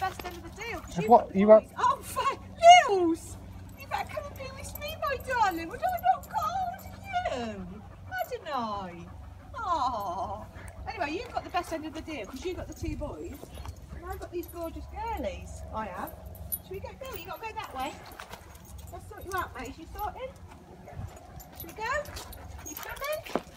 best end of the deal. What you want? Oh, fine. Lilz! You better come and be with me, my darling. Would I not call you? Hadn't I? Oh. Anyway, you've got the best end of the deal because you've got the 2 boys. And I've got these gorgeous girlies. I have. Should we go? No, you got to go that way. Let's sort you out, mate. You sorted? Should we go? You coming?